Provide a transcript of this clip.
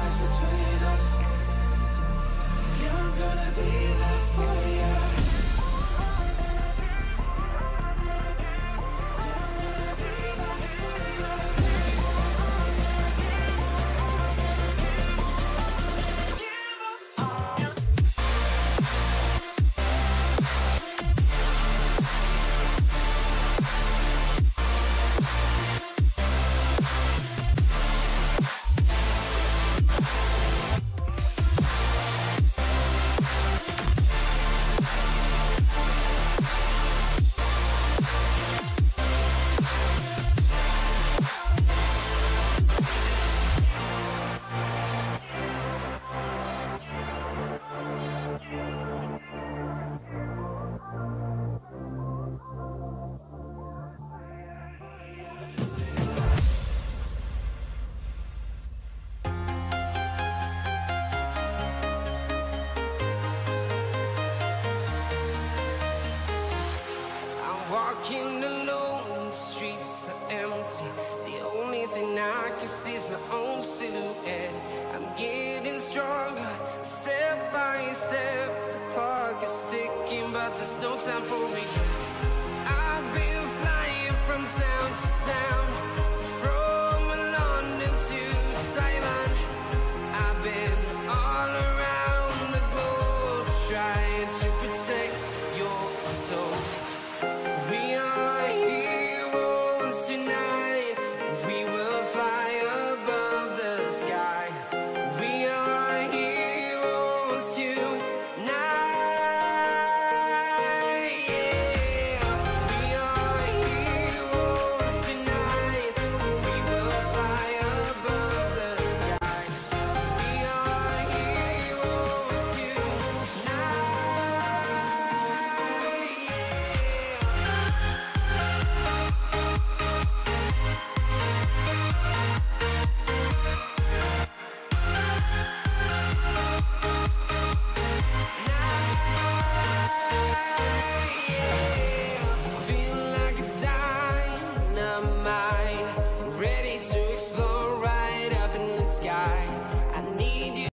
lies between us. Yeah, I'm gonna be there for you. Walking alone, the streets are empty. The only thing I can see is my own silhouette. I'm getting stronger, step by step. The clock is ticking, but there's no time for regrets. I've been flying from town to town, from London to Taiwan. I've been all around the globe, trying to protect your soul. We are heroes tonight. We will fly above the sky. We are heroes tonight. Yeah. We are heroes tonight. We will fly above the sky. We are heroes tonight. Ready to explore right up in the sky. I need you.